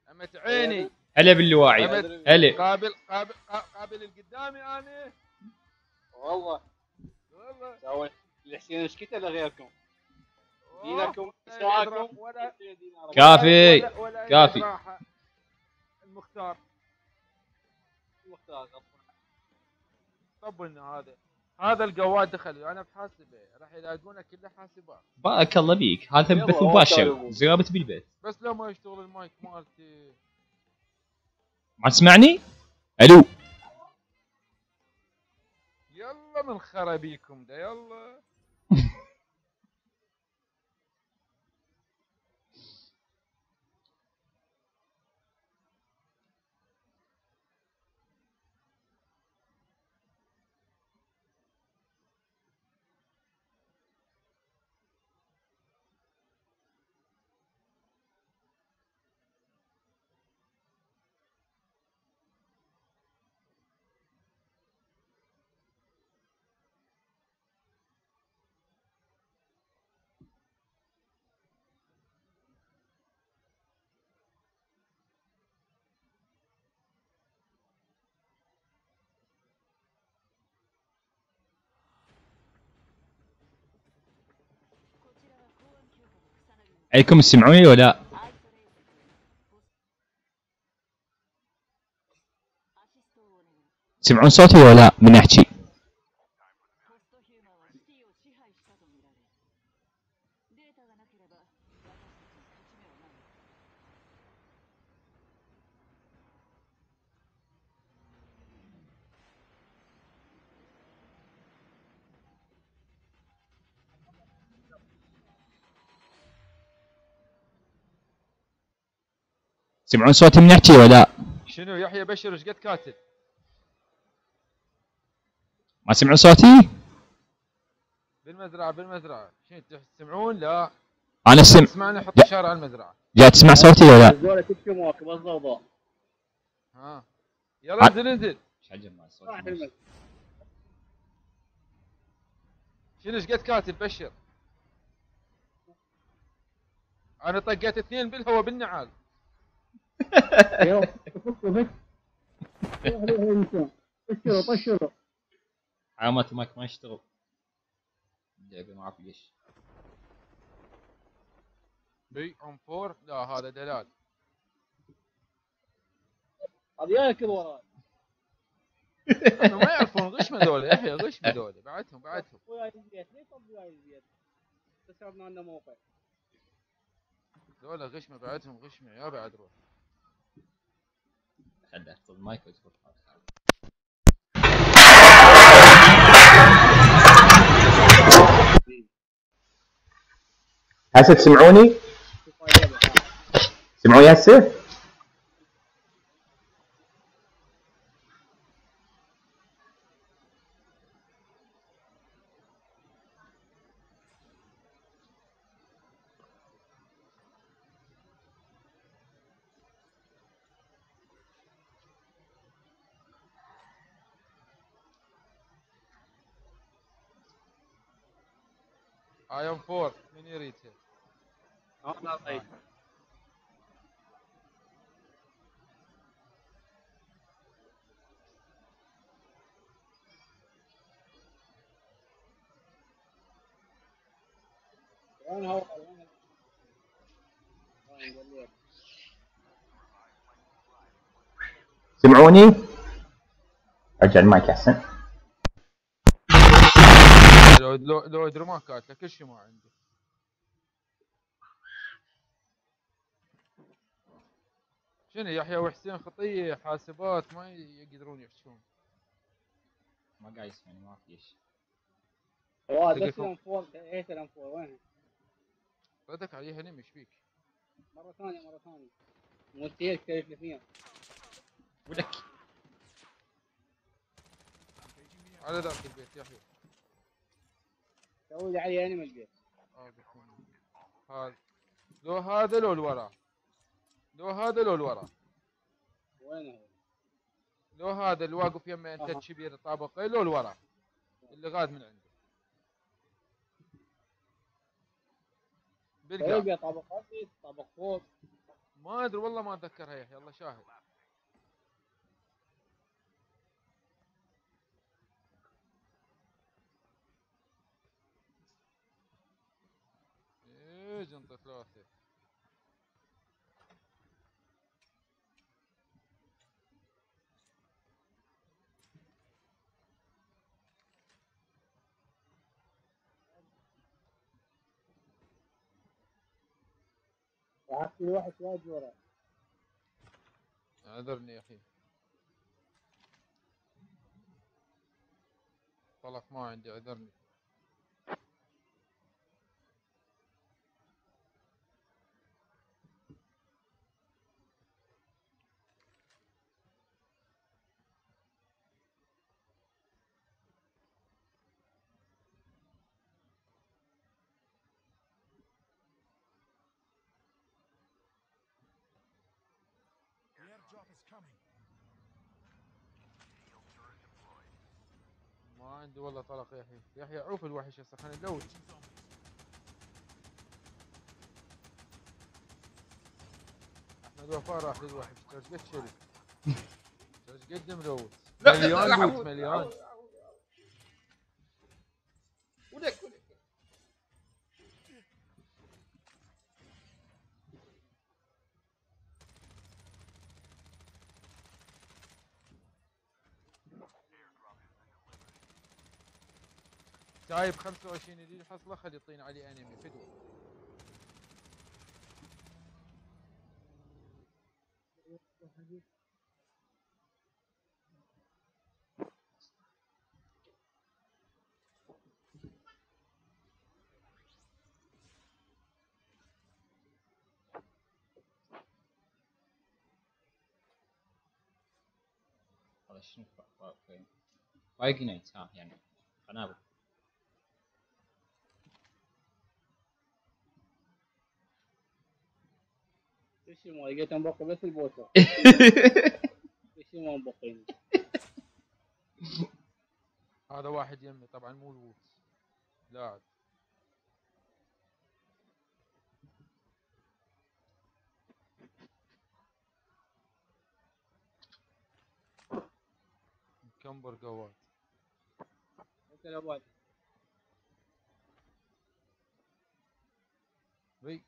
عمت عيني. هلا باللواعي. هلا. قابل القدامي انا. والله سوي الحسين ايش كنت لغيركم دينكم ساعكم كافي كافي. المختار طب لنا هذا القواد دخل انا بحاسبه راح يلاقونه كله حاسبات. بارك الله بيك. هذا بث مباشر زرابة بالبيت. بس لو ما يشتغل المايك مالتي. ما تسمعني؟ الو. يلا من خرابيكم ده يلا. عليكم تسمعوني ولا؟ تسمعون صوتي ولا من احكي؟ تسمعون صوتي من احكي ولا؟ شنو يحيى بشر ايش قد كاتب؟ ما تسمعون صوتي؟ بالمزرعة شنو تسمعون؟ لا انا تسمعني حط اشارة على المزرعة. جاي تسمع صوتي ولا؟ الزولة تبكي مواكب الضوضاء. ها يلا انزل. شنو ايش قد كاتب بشر؟ انا طقيت 2 بالهواء بالنعال. طشروا علامات المايك ما يشتغل. اللعبة ما اعرف ليش. بي ام 4 لا هذا دلال. هذا ياكل وراي. ما يعرفون غش هذول يحيى غش هذول بعتهم. وياي البيت ليش طب وياي البيت؟ حسابنا عندنا موقع. هذول غشمه بعتهم غشمه يا بعد روح. خلنا احط المايك وتروح. هسه تسمعوني؟ سمعوني هسه؟ اي ام 4 من يريدها؟ لا طيب. سمعوني؟ ارجع المايك احسن. لو ادري ما كاتله كل شيء ما عندي. شنو يحيى وحسين خطيه حاسبات ما يقدرون يحكون. ما قاعد يسمعني ما اعرف ليش. بس لم فور ايه لم فور وين؟ ردك عليها ليه مش فيك؟ مرة ثانية مستحيل تكلف لي فيها. ولك على ذاك البيت يحيى. سوي لي علي انمي البيت. هذا لو هذا لو الورا. وين هو؟ لو هذا اللي واقف يمه انت كبير طابقي لو الورا اللي غاد من عنده. بالقاع طابق فوق. ما ادري والله ما اتذكرها يا اخي الله شاهد. ايه جنطة ثلاثة. وعكس الواحد واجد ورا. اعذرني يا اخي. طلق ما عندي اعذرني. ما عندي والله طلق يا اخي. يا اخي عوف الوحش هسه خلينا نلوت. احمد وفاء راح للوحش ترى قد شري. ترى قد ملوت. مليان لوت مليان. ولك جايب 25 جديد حصله خلي يعطيني عليه انمي فدوه. والله شنو باقي نايت ها يعني قنابل. ايش ما لقيت مبقي بس البوسه. ايش ما مبقين. هذا واحد يمي طبعا مو الووت لاعب. مكمبر قوات. انت الابواب. وي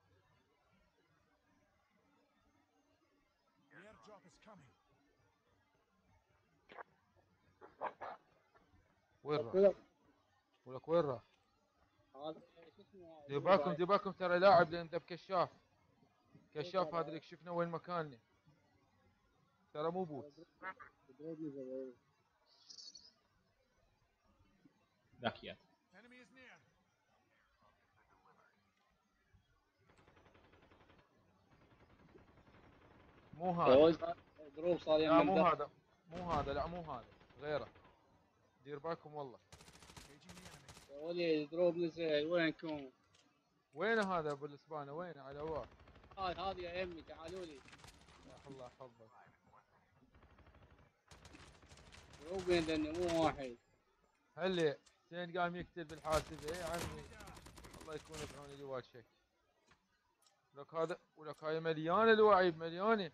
وين راح؟ ولك وين راح؟ هذا شو اسمه ديباكم ترى لاعب لان ذا بكشاف. كشاف هذا اللي شفنا وين مكاني. ترى مو بوت. ذاكيات. مو هذا. دروب صار لا يم مو الدرب. هذا. مو هذا لا مو هذا غيره. دير بالكم والله. يا ولي دروب نزل وينكم؟ وين هذا ابو الاسبانه وين على واه؟ هذه يا يمي تعالوا لي. يا الله يحفظك. دروبين لاني مو واحد. هلي حسين قام يقتل بالحاسبه يا عمي. الله يكون بعون اللي واجهك. ولك هذا ولك هاي مليانه الوعيب مليانه.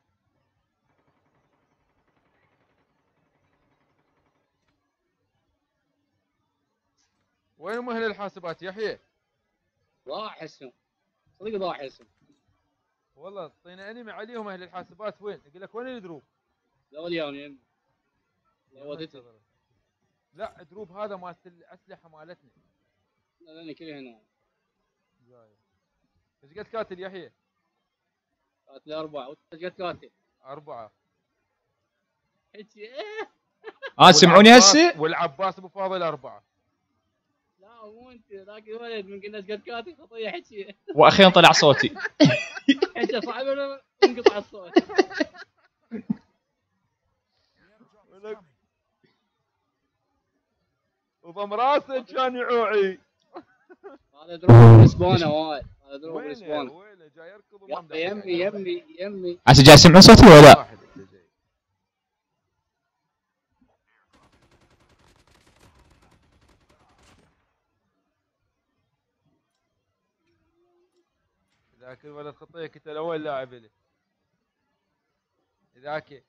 وين مهل الحاسبات يحيى؟ ضاع اسم. صدق ضاع اسم. والله اعطينا انمي عليهم اهل الحاسبات وين؟ يقول لك وين الدروب؟ لا وليان يمي. لا وديت. لا دروب هذا مالت الاسلحه مالتنا. لا لاني كل هنا. جاي. ايش قد كاتل يحيى؟ قاتل 4 وانت قد قاتل 4. حكي تسمعوني هسه؟ والعباس ابو فاضل 4. لا مو انت ذاك الولد من قلنا قد قاتل خطيه حكي. واخيرا طلع صوتي. حكي صعب ولا انقطع الصوت. وضم راسه كان يعوعي. هذا دروب الاسبانه وايد. هذا دروب وينه الاسبانه. وينه جاي يركض يمي هسه جاي تسمعون صوتي ولا لا؟ ذاك الولد خطيه قلت له وين لاعب لي؟ ذاك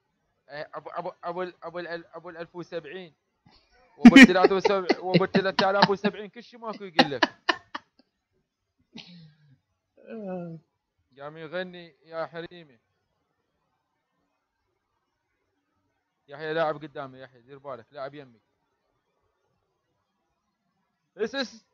ابو ال 1070 وابو ال 73 وابو ال 3070 كل شيء ماكو يقول لك. قام يغني يا حريمي. يحيى لاعب قدامي، يحيى دير بالك لاعب يمي. اس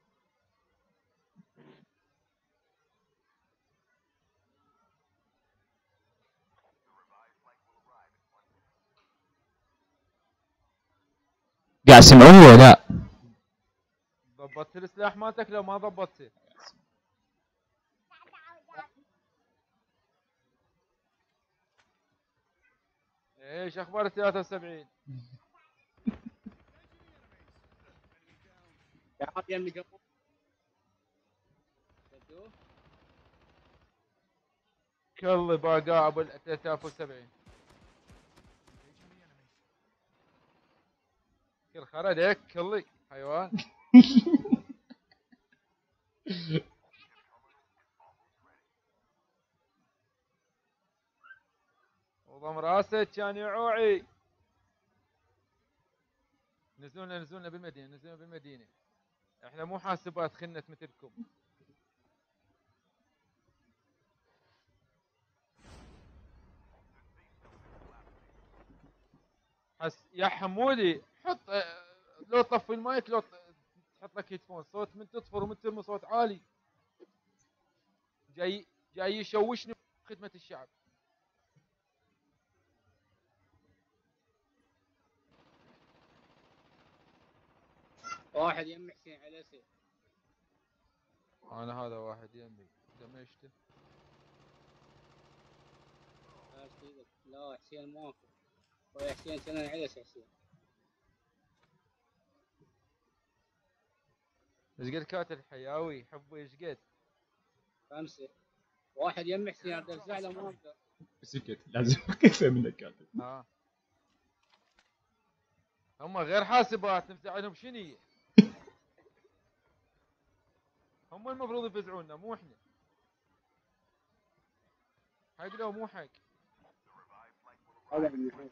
قاعد تسمعوني ولا لا؟ ضبطت السلاح مالتك لو ما ضبطته؟ ايش اخبار ال 73؟ تعال يمي قبل. شفتوه؟ كل باقا ابو ال 73 كل خرج هيك كلي حيوان. وضم راسه كان يعوعي. نزلونا بالمدينة. احنا مو حاسبات خنة مثلكم. يا حمودي حط لو طفي المايك، لو تحط لك هيدفون صوت من تطفر ومن ترمي صوت عالي. جاي يشوشني خدمة الشعب. واحد يمي حسين علسي. انا هذا واحد يمي دمشته. لا حسين ماكو. ويا حسين سنة علس حسين. ايش قد كاتل الحياوي حبه ايش قد؟ 5. واحد يمي حسين عبد الزعلة ما اقدر. سكت لازم كيف منك كاتب. ها هم غير حاسبات نفزع شنو؟ هم المفروض يفزعونا مو احنا. حق لو مو حق. هذا من الحين.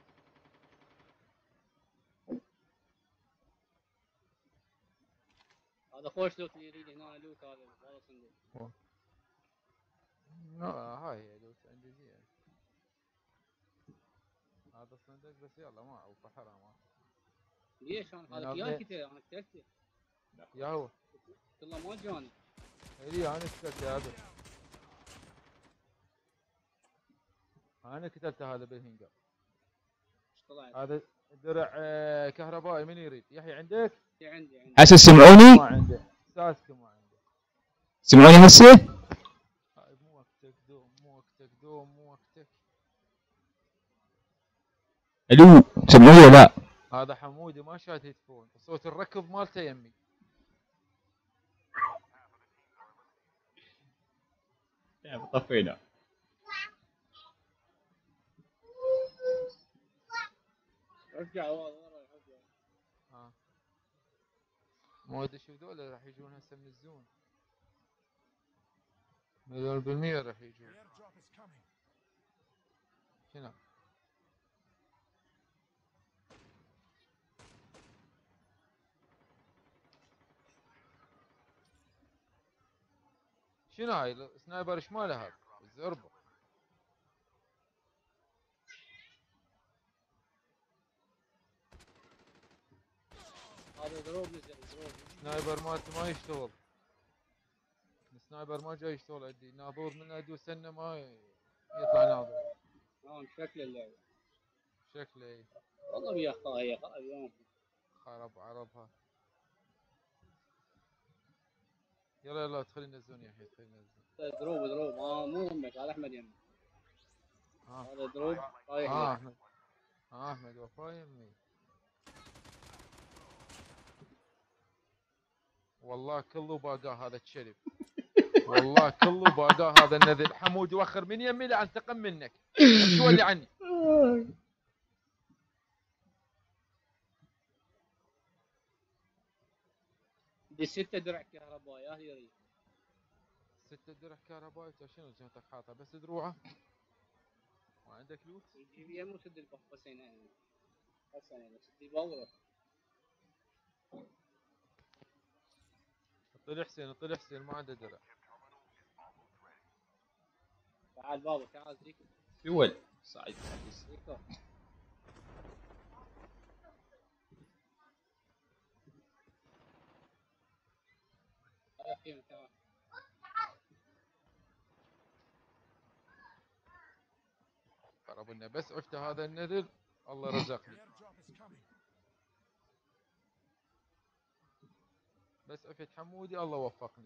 هذا خوش لوت اللي يريد هنا لوت هذا والله صندوق. لا هاي لوت عندي زين. هذا الصندوق بس يلا ما عوفه حرام. ليش انا هذا كياكته انا كتبته. يا هو كله ما جاني. اي انا كتبت هذا. انا كتبت هذا بالهنجر. ايش طلعت؟ هذا درع كهربائي من يريد؟ يحيى عندك؟ عندي. هسه سمعوني؟ ما عنده. ساسكو ما عنده. سمعوني هسه؟ هاي مو وقتك دوم مو وقتك. الو سمعوني ولا لا؟ هذا حمودي ما شاد هيدفون، صوت الركض مالته يمي. طفينا. رجع ورا رجع. ها مو ادري شوف ذولا راح يجون هسه من الزون. مليون بالمية راح يجون. شنو؟ شنو هاي سنايبر ايش ماله هذا؟ الزربه. هذا دروب نزل دروب. سنايبر مالته ما يشتغل. السنايبر ما جاي يشتغل عندي، ناظور من ادو سنه ما يطلع ناظور. نعم شكل اللعبة. شكله اي. والله بيا خاية اليوم. خرب عربها. يلا ادخل ينزلون يا اخي ادخل ينزلون. دروب مو امك هذا احمد يمي. هذا دروب رايح احمد. احمد وفا يمي. والله كله باقاه هذا الشرب. والله كله باقاه هذا النذل. حمود يوخر من يمي لانتقم منك. شو اللي عني؟ دي 6 درع كهرباء يا يريد. 6 درع كهربائي شنو جهتك حاطه بس دروعه؟ ما عنده عندك لوت؟ يجي لي مو سد الباب بس هنا سد الباب. طلع حسين ما عنده درع. تعال بابا تعال زيكو يول صعد زيكو. تعال. خرب لنا بس عفت هذا النذر الله رزقني. بس عفت حمودي الله وفقني.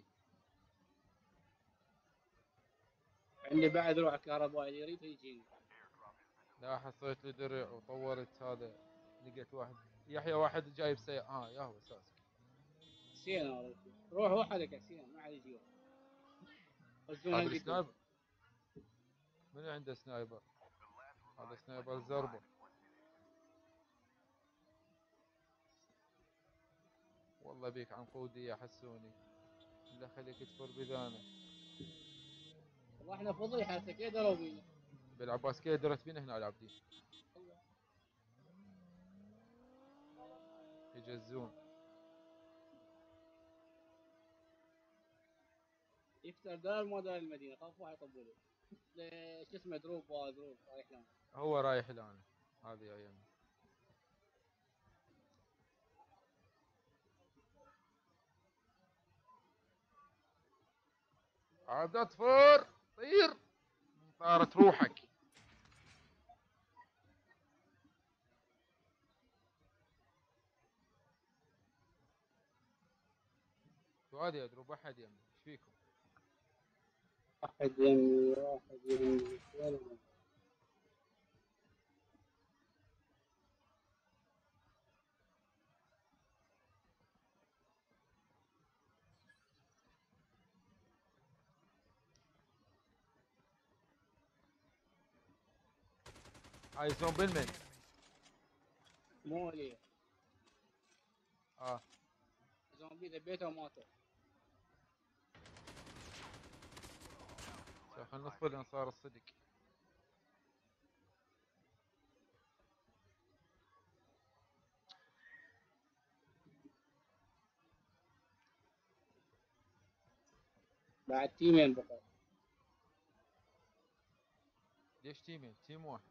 عندي بعد روح كهربائي اللي يريد يجيني. لا حصيت لي درع وطورت هذا. لقيت واحد يحيى واحد جايب سيارة يا هو اساس. حسين روح وحدك يا حسين ما حد يجي. هذا السنايبر من عنده سنايبر؟ هذا سنايبر زربه. والله بيك عنقودي يا حسوني. لا خليك تفر بذانه. والله احنا فضيحه كذا ضربوا بينا. بالعباس كذا درت بينا هنا العابدين. يجزون. يفتر دار ما دار المدينه خاف واحد يطبله. شو اسمه دروب رايح لهم. هو رايح الان. هذه ايام. عاد اطفر طير. طارت روحك. شو هذه اضرب احد يمي ايش فيكم؟ واحد يمي هاي زون بالمن. مو لي. اه زومبي ذبيته وماتوا. خلينا نصبر لين صار الصدق. بعد تيمين بقى. ليش تيمين؟ تيم واحد.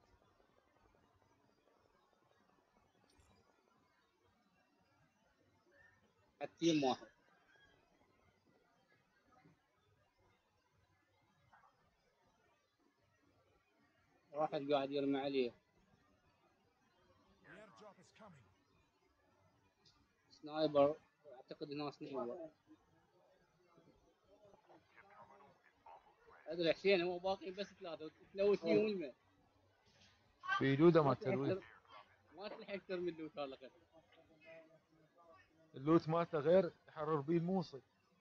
بعد تيم واحد. واحد قاعد يرمي عليه. سنايبر اعتقد انه سنايبر. ادري حسين هو باقي بس ثلاثه تلوثني والمه. في لوده ما تلوي. ما تلحق ترمي اللوت هذا. اللوت مالته غير يحرر بيه الموصل.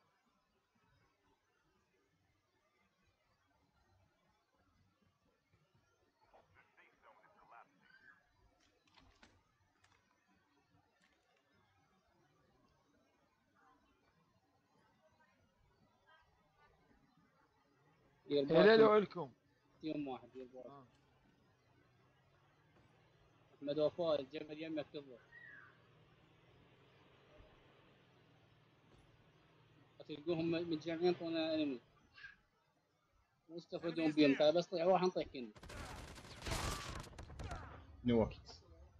هلالو لكم. تيم واحد دير بالك. احمد وفاء الجمل يمك تضرب. تلقوهم متجمعين طونا انمي. مستفيدون بيهم ترى بس طيح واحد نطيح كنا. نو وقت.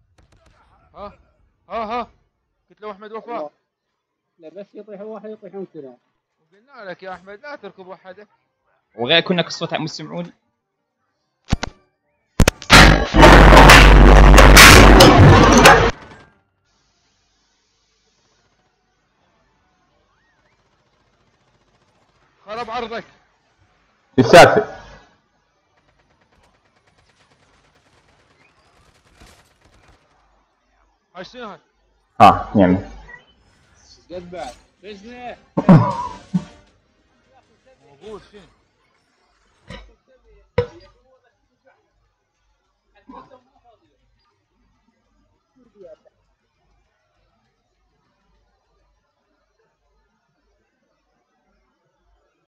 ها قلت له احمد وفاء. لا بس يطيح واحد يطيحون كلهم. وقلنا لك يا احمد لا تركض وحدك. وغير كنا الصوت عم تسمعون. خرب عرضك. السالفة هاي شنو هاي؟ يعني قد بعد فزنا. موجود شنو؟